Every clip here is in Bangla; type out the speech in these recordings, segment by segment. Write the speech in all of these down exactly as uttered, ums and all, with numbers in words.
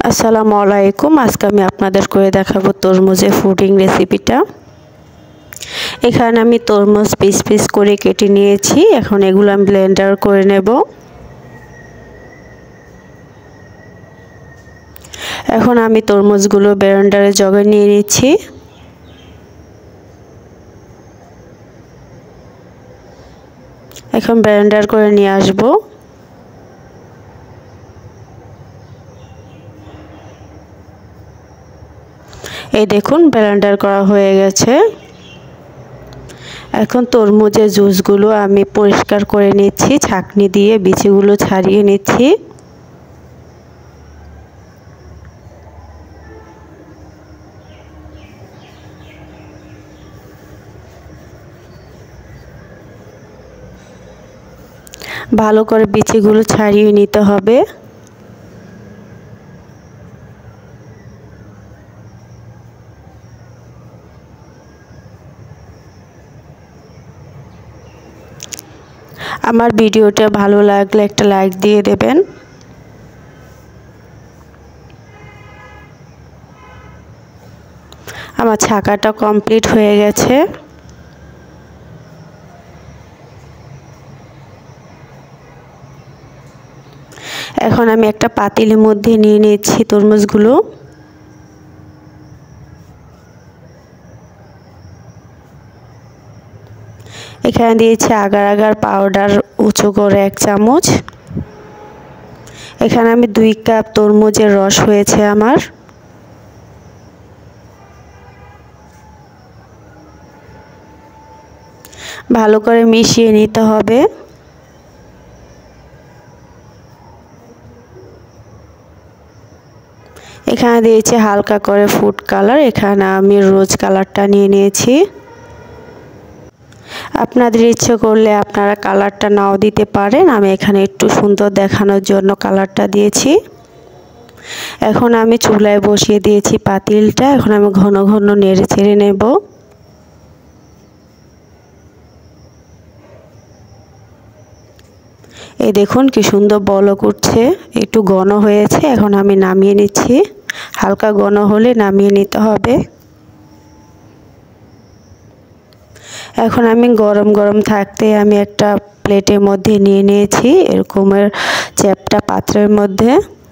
আসসালামু আলাইকুম। আজকে আমি আপনাদের করে দেখাবো তরমুজের পুডিং রেসিপিটা। এখানে আমি তরমুজ পিস পিস করে কেটে নিয়েছি। এখন এগুলো আমি ব্লেন্ডার করে নেব। এখন আমি তরমুজগুলো ব্লেন্ডারে জগে নিয়ে নিচ্ছি। এখন ব্লেন্ডার করে নিয়ে আসবো। এই দেখুন ব্লেন্ডার করা হয়ে গেছে। এখন তরমুজের জুসগুলো আমি পরিষ্কার করে নিচ্ছি, ছাঁকনি দিয়ে বিচিগুলো ছাড়িয়ে নিচ্ছি। ভালো করে বিচিগুলো ছাড়িয়ে নিতে হবে। আমার ভিডিওটা ভালো লাগলে একটা লাইক দিয়ে দেবেন। আমার ছাকাটা কমপ্লিট হয়ে গেছে। এখন আমি একটা পাতিলের মধ্যে নিয়ে নিচ্ছি তরমুজগুলো। এখানে দিয়েছি আগার আগার পাউডার উঁচু করে এক চামচ। এখানে আমি দুই কাপ তরমুজের রস হয়েছে আমার। ভালো করে মিশিয়ে নিতে হবে। এখানে দিয়েছি হালকা করে ফুড কালার। এখানে আমি রোজ কালারটা নিয়ে নিয়েছি। আপনাদের ইচ্ছে করলে আপনারা কালারটা নাও দিতে পারেন। আমি এখানে একটু সুন্দর দেখানোর জন্য কালারটা দিয়েছি। এখন আমি চুলায় বসিয়ে দিয়েছি পাতিলটা। এখন আমি ঘন ঘন নেড়ে ছেড়ে নেব। এই দেখুন কি সুন্দর বলক উঠছে, একটু ঘন হয়েছে। এখন আমি নামিয়ে নিচ্ছি। হালকা ঘন হলে নামিয়ে নিতে হবে। এখন আমি গরম গরম থাকতে আমি একটা প্লেটের মধ্যে নিয়ে নিয়েছি এরকমের চ্যাপ্টা পাত্রের মধ্যে।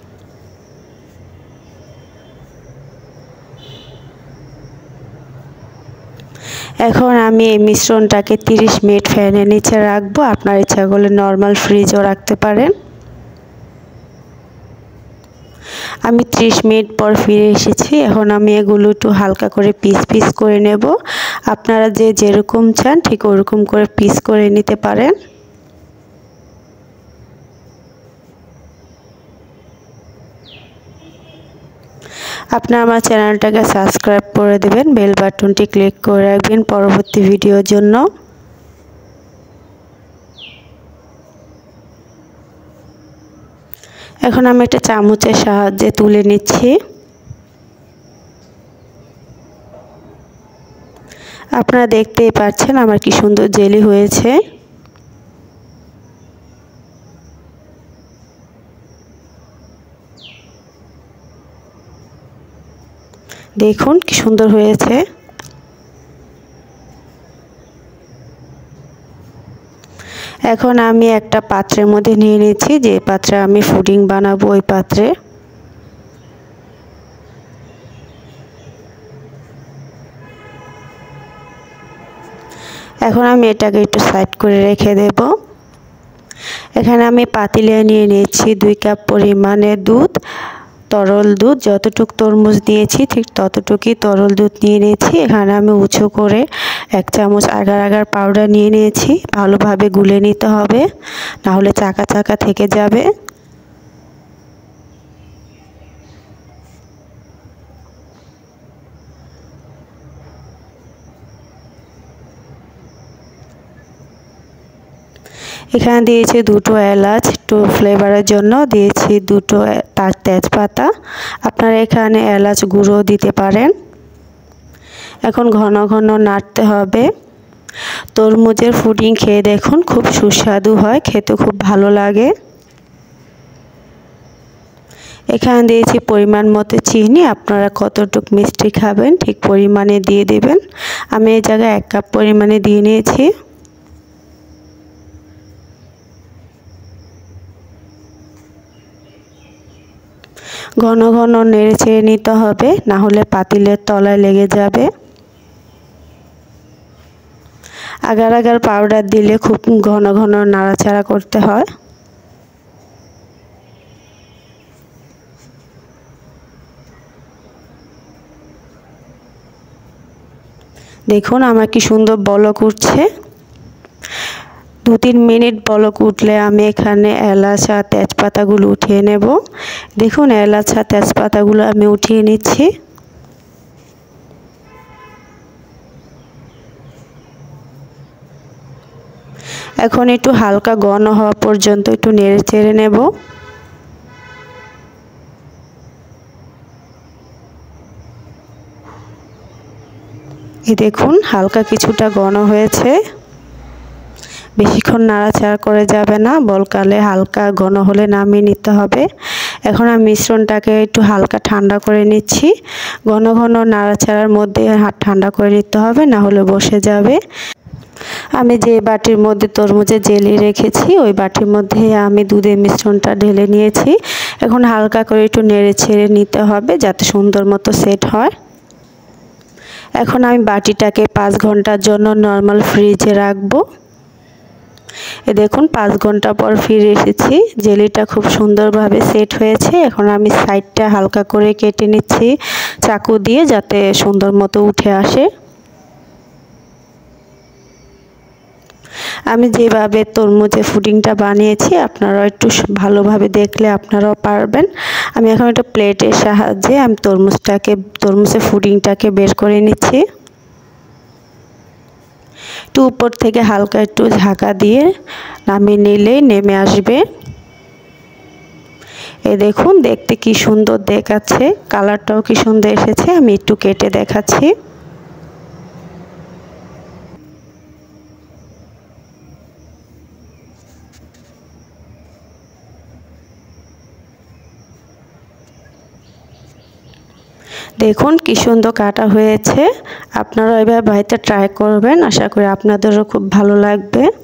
এখন আমি এই মিশ্রণটাকে তিরিশ মিনিট ফ্যানের নিচে রাখবো। আপনার ইচ্ছা করলে নর্মাল ফ্রিজও রাখতে পারেন। আমি ত্রিশ মিনিট পর ফিরে এসেছি। এখন আমি এগুলো একটু হালকা করে পিস পিস করে নেব। আপনারা যে যেরকম চান ঠিক ওরকম করে পিস করে নিতে পারেন। আপনারা আমার চ্যানেলটাকে সাবস্ক্রাইব করে দেবেন, বেল বাটনটি ক্লিক করে রাখবেন পরবর্তী ভিডিওর জন্য। এখন আমি একটা চামচের সাহায্যে তুলে নিচ্ছি। আপনারা দেখতেই পাচ্ছেন আমার কি সুন্দর জেলি হয়েছে। দেখুন কি সুন্দর হয়েছে। এখন আমি একটা পাত্রের মধ্যে নিয়ে নিচ্ছি, যে পাত্রে আমি পুডিং বানাবো ওই পাত্রে। এখন আমি এটাকে একটু সাইড করে রেখে দেব। এখানে আমি পাতিলে নিয়ে নিচ্ছি দুই কাপ পরিমাণে দুধ, তরল দুধ। যতটুক তরমুজ দিয়েছি ঠিক ততটুকুই তরল দুধ নিয়ে নিয়েছি। এখানে আমি উঁচু করে এক চামচ আগার আগার পাউডার নিয়ে নিয়েছি। ভালোভাবে গুলে নিতে হবে, না হলে চাকা চাকা থেকে যাবে। এখানে দিয়েছি দুটো এলাচ একটু ফ্লেভারের জন্য, দিয়েছি দুটো তার তেজপাতা। আপনারা এখানে এলাচ গুঁড়ো দিতে পারেন। এখন ঘন ঘন নাড়তে হবে। তরমুজের পুডিং খেয়ে দেখুন, খুব সুস্বাদু হয়, খেতে খুব ভালো লাগে। এখানে দিয়েছি পরিমাণ মতো চিনি, আপনারা কতটুকু মিষ্টি খাবেন ঠিক পরিমাণে দিয়ে দেবেন। আমি এই জায়গায় এক কাপ পরিমাণে দিয়ে নিয়েছি। ঘন ঘন নেড়ে চেড়ে নিতে হবে, না হলে পাতিলের তলায় লেগে যাবে। আগার আগার পাউডার দিলে খুব ঘন ঘন নাড়াচাড়া করতে হয়। দেখুন আমার কি সুন্দর বলক উঠছে। দু তিন মিনিট বলক উঠলে আমি এখানে এলাচ আর তেজপাতাগুলো উঠিয়ে নেব। দেখুন এলাচ আর তেজপাতাগুলো আমি উঠিয়ে নিচ্ছি। এখন একটু হালকা ঘন হওয়া পর্যন্ত একটু নেড়ে চেড়ে নেব। এই দেখুন হালকা কিছুটা ঘন হয়েছে। বেশিক্ষণ নাড়াচাড়া করে যাবে না, বলকালে হালকা ঘন হলে নামিয়ে নিতে হবে। এখন আমি মিশ্রণটাকে একটু হালকা ঠান্ডা করে নিচ্ছি। ঘন ঘন নাড়াচাড়ার মধ্যে ঠান্ডা করে নিতে হবে, না হলে বসে যাবে। আমি যে বাটির মধ্যে তরমুজের জেলি রেখেছি ওই বাটির মধ্যে আমি দুধের মিশ্রণটা ঢেলে নিয়েছি। এখন হালকা করে একটু নেড়ে ছেড়ে নিতে হবে যাতে সুন্দর মতো সেট হয়। এখন আমি বাটিটাকে পাঁচ ঘন্টার জন্য নর্মাল ফ্রিজে রাখবো। এ দেখুন পাঁচ ঘন্টা পর ফিরে এসেছি, জেলিটা খুব সুন্দরভাবে সেট হয়েছে। এখন আমি সাইডটা হালকা করে কেটে নিচ্ছি চাকু দিয়ে, যাতে সুন্দর মতো উঠে আসে। আমি যেভাবে তরমুজের পুডিংটা বানিয়েছি আপনারাও একটু ভালোভাবে দেখলে আপনারাও পারবেন। আমি এখন একটা প্লেটের সাহায্যে আমি তরমুজটাকে তরমুজের পুডিংটাকে বের করে নিচ্ছি। একটু উপর থেকে হালকা একটু ঢাকা দিয়ে নামিয়ে নিলেই নেমে আসবে। এই দেখুন দেখতে কি সুন্দর দেখাচ্ছে, কালারটাও কি সুন্দর এসেছে। আমি একটু কেটে দেখাচ্ছি। দেখুন কি সুন্দর কাটা হয়েছে। আপনারা এভাবে বাড়িতে ট্রাই করবেন, আশা করি আপনাদেরও খুব ভালো লাগবে।